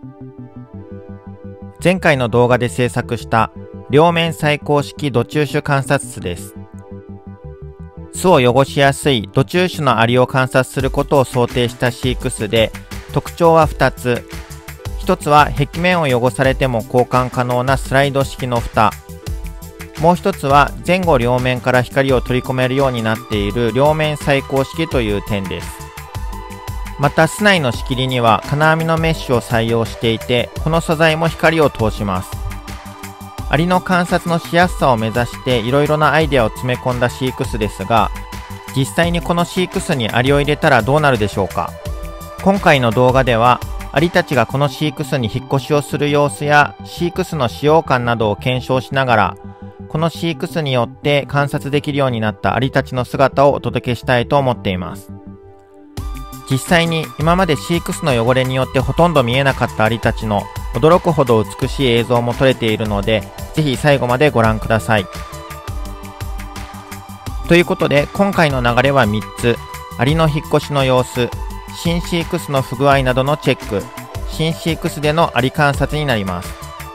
前回の動画で制作した両面採光式土中種観察巣です。巣を汚しやすい土中種のアリを観察することを想定した飼育巣で、特徴は2つ。1つは壁面を汚されても交換可能なスライド式の蓋。もう1つは前後両面から光を取り込めるようになっている両面採光式という点です。また巣内の仕切りには金網のメッシュを採用していて、この素材も光を通します。アリの観察のしやすさを目指していろいろなアイデアを詰め込んだ飼育巣ですが、実際にこの飼育巣にアリを入れたらどうなるでしょうか。今回の動画ではアリたちがこの飼育巣に引っ越しをする様子や飼育巣の使用感などを検証しながら、この飼育巣によって観察できるようになったアリたちの姿をお届けしたいと思っています。実際に今まで飼育巣の汚れによってほとんど見えなかったアリたちの驚くほど美しい映像も撮れているので、ぜひ最後までご覧ください。ということで今回の流れは3つ。アリの引っ越しの様子、新飼育巣の不具合などのチェック、新飼育巣でのアリ観察になります。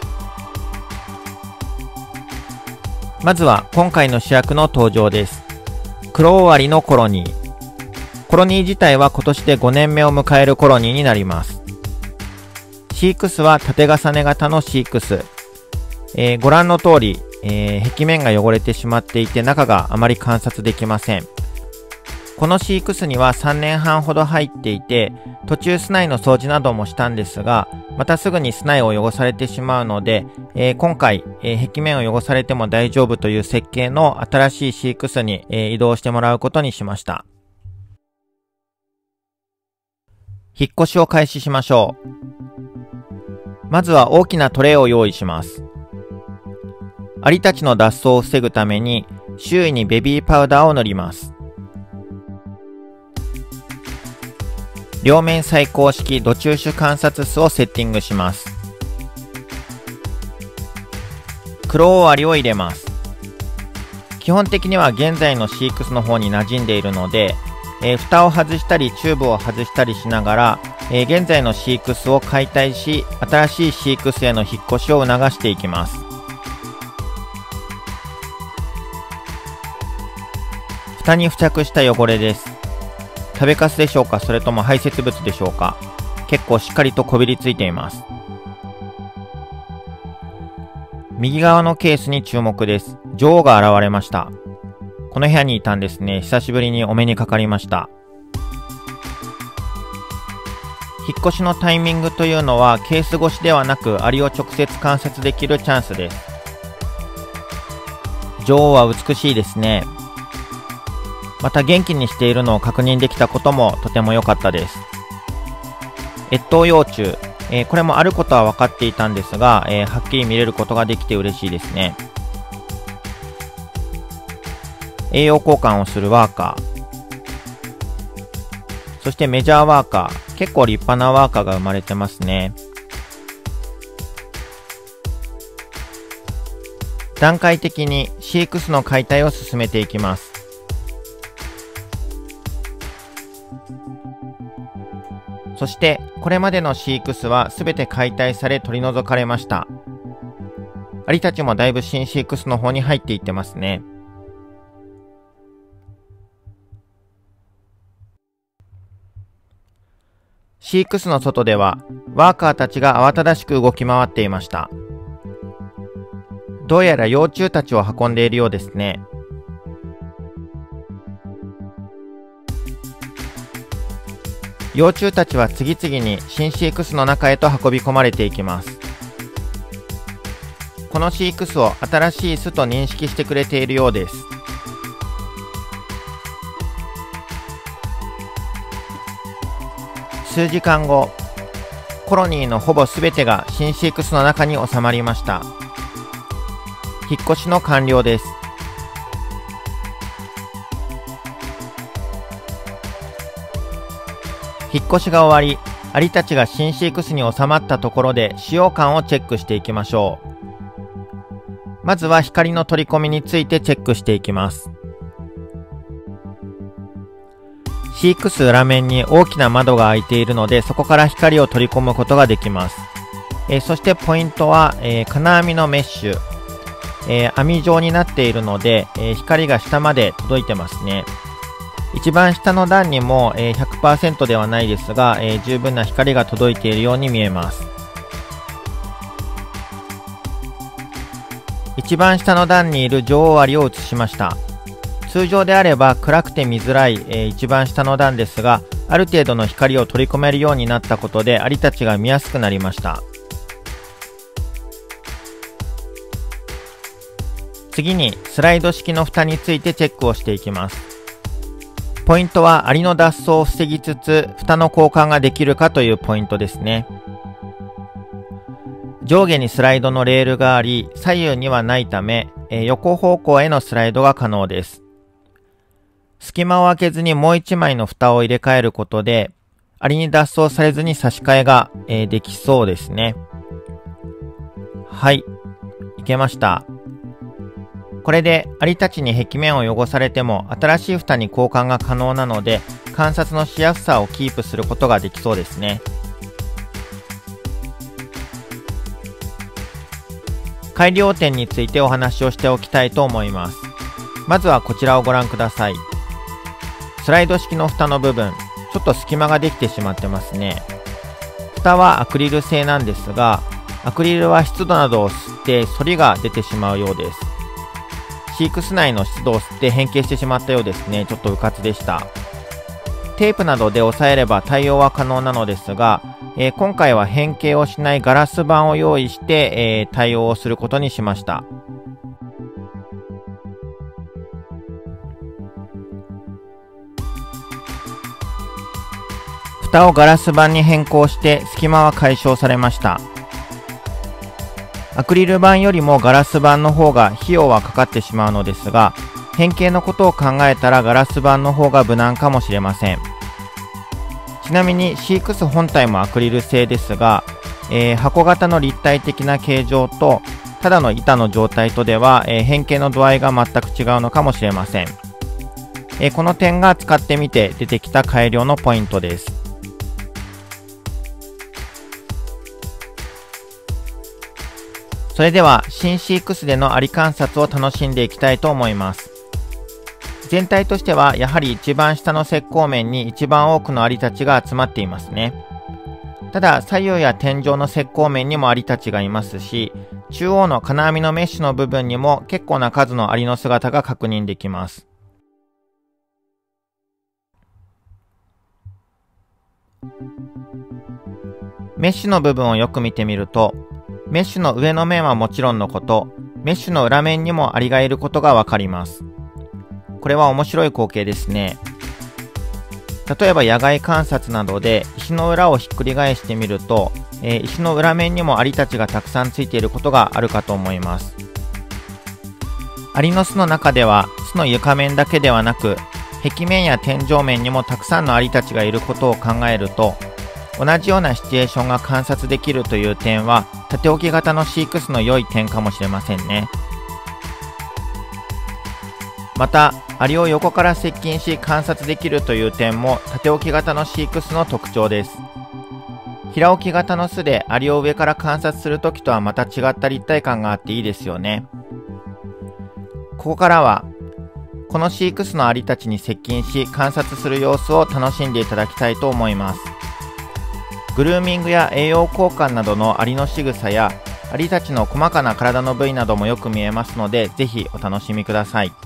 まずは今回の主役の登場です。クロオウアリのコロニー。コロニー自体は今年で5年目を迎えるコロニーになります。飼育巣は縦重ね型の飼育巣。ご覧の通り、壁面が汚れてしまっていて中があまり観察できません。この飼育巣には3年半ほど入っていて、途中巣内の掃除などもしたんですが、またすぐに巣内を汚されてしまうので、今回、壁面を汚されても大丈夫という設計の新しい飼育巣に、移動してもらうことにしました。引っ越しを開始しましょう。まずは大きなトレイを用意します。アリたちの脱走を防ぐために周囲にベビーパウダーを塗ります。両面採光式土中種観察巣をセッティングします。クロオウアリを入れます。基本的には現在の飼育巣の方に馴染んでいるので、蓋を外したりチューブを外したりしながら、現在の飼育巣を解体し、新しい飼育巣への引っ越しを促していきます。蓋に付着した汚れです。食べかすでしょうか、それとも排泄物でしょうか。結構しっかりとこびりついています。右側のケースに注目です。女王が現れました。この部屋にいたんですね。久しぶりにお目にかかりました。引っ越しのタイミングというのはケース越しではなくアリを直接観察できるチャンスです。女王は美しいですね。また元気にしているのを確認できたこともとても良かったです。越冬幼虫、これもあることは分かっていたんですが、はっきり見れることができて嬉しいですね。栄養交換をするワーカー、そしてメジャーワーカー、結構立派なワーカーが生まれてますね。段階的に飼育巣の解体を進めていきます。そしてこれまでの飼育巣は全て解体され取り除かれました。アリたちもだいぶ新飼育巣の方に入っていってますね。飼育巣の外ではワーカーたちが慌ただしく動き回っていました。どうやら幼虫たちを運んでいるようですね。幼虫たちは次々に新飼育巣の中へと運び込まれていきます。この飼育巣を新しい巣と認識してくれているようです。数時間後、コロニーのほぼ全てが新飼育巣の中に収まりました。引っ越しの完了です。引っ越しが終わり、アリたちが新飼育巣に収まったところで使用感をチェックしていきましょう。まずは光の取り込みについてチェックしていきます。飼育巣裏面に大きな窓が開いているので、そこから光を取り込むことができます。 そしてポイントは、金網のメッシュ、網状になっているので、光が下まで届いてますね。一番下の段にも、100% ではないですが、十分な光が届いているように見えます。一番下の段にいる女王アリを映しました。通常であれば暗くて見づらい、一番下の段ですが、ある程度の光を取り込めるようになったことでアリたちが見やすくなりました。次にスライド式の蓋についてチェックをしていきます。ポイントはアリの脱走を防ぎつつ蓋の交換ができるかというポイントですね。上下にスライドのレールがあり、左右にはないため、横方向へのスライドが可能です。隙間を空けずにもう一枚の蓋を入れ替えることで、アリに脱走されずに差し替えが、できそうですね。はい、いけました。これでアリたちに壁面を汚されても新しい蓋に交換が可能なので、観察のしやすさをキープすることができそうですね。改良点についてお話をしておきたいと思います。まずはこちらをご覧ください。スライド式の蓋の部分、ちょっと隙間ができてしまってますね。蓋はアクリル製なんですが、アクリルは湿度などを吸って反りが出てしまうようです。飼育室内の湿度を吸って変形してしまったようですね。ちょっとうかつでした。テープなどで押さえれば対応は可能なのですが、今回は変形をしないガラス板を用意して、対応をすることにしました。蓋をガラス板に変更して隙間は解消されました。アクリル板よりもガラス板の方が費用はかかってしまうのですが、変形のことを考えたらガラス板の方が無難かもしれません。ちなみに飼育室本体もアクリル製ですが、箱型の立体的な形状とただの板の状態とでは、変形の度合いが全く違うのかもしれません。この点が使ってみて出てきた改良のポイントです。それでは新飼育室でのアリ観察を楽しんでいきたいと思います。全体としてはやはり一番下の石膏面に一番多くのアリたちが集まっていますね。ただ左右や天井の石膏面にもアリたちがいますし、中央の金網のメッシュの部分にも結構な数のアリの姿が確認できます。メッシュの部分をよく見てみると、メッシュの上の面はもちろんのこと、メッシュの裏面にもアリがいることがわかります。これは面白い光景ですね。例えば野外観察などで石の裏をひっくり返してみると、石の裏面にもアリたちがたくさんついていることがあるかと思います。アリの巣の中では巣の床面だけではなく、壁面や天井面にもたくさんのアリたちがいることを考えると、同じようなシチュエーションが観察できるという点は縦置き型の飼育室の良い点かもしれませんね。またアリを横から接近し観察できるという点も縦置き型の飼育室の特徴です。平置き型の巣でアリを上から観察するときとはまた違った立体感があっていいですよね。ここからはこの飼育室のアリたちに接近し観察する様子を楽しんでいただきたいと思います。グルーミングや栄養交換などのアリの仕草やアリたちの細かな体の部位などもよく見えますので、ぜひお楽しみください。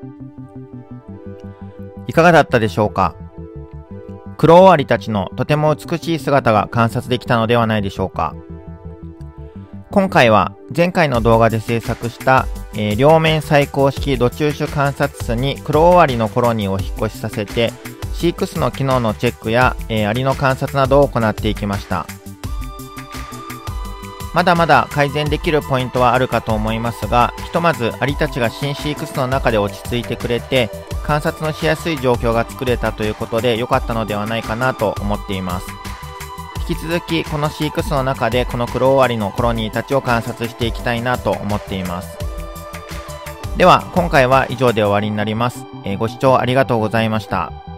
いかがだったでしょうか。クロオオアリたちのとても美しい姿が観察できたのではないでしょうか。今回は前回の動画で制作した、両面採光式土中種観察室にクロオオアリのコロニーを引っ越しさせて飼育室の機能のチェックや、アリの観察などを行っていきました。まだまだ改善できるポイントはあるかと思いますが、ひとまずアリたちが新飼育室の中で落ち着いてくれて観察のしやすい状況が作れたということで良かったのではないかなと思っています。引き続きこの飼育室の中でこのクロオオアリのコロニーたちを観察していきたいなと思っています。では今回は以上で終わりになります。ご視聴ありがとうございました。